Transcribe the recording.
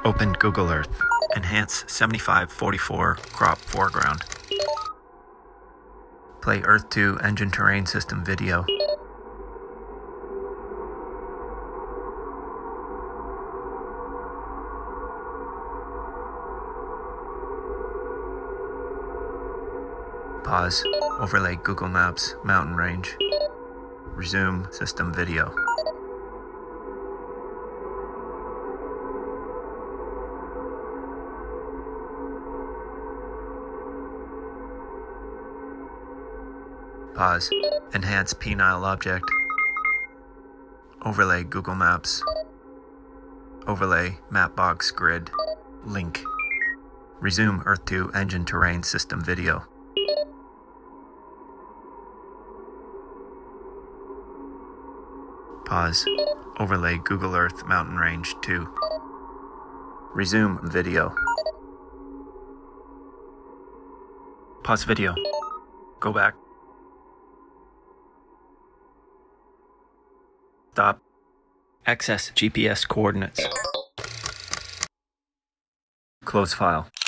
Open Google Earth. Enhance 7544 crop foreground. Play Earth 2 engine terrain system video. Pause. Overlay Google Maps mountain range. Resume system video. Pause. Enhance penile object. Overlay Google Maps. Overlay Mapbox grid. Link. Resume Earth 2 engine terrain system video. Pause. Overlay Google Earth mountain range 2. Resume video. Pause video. Go back. Stop. Access GPS coordinates. Close file.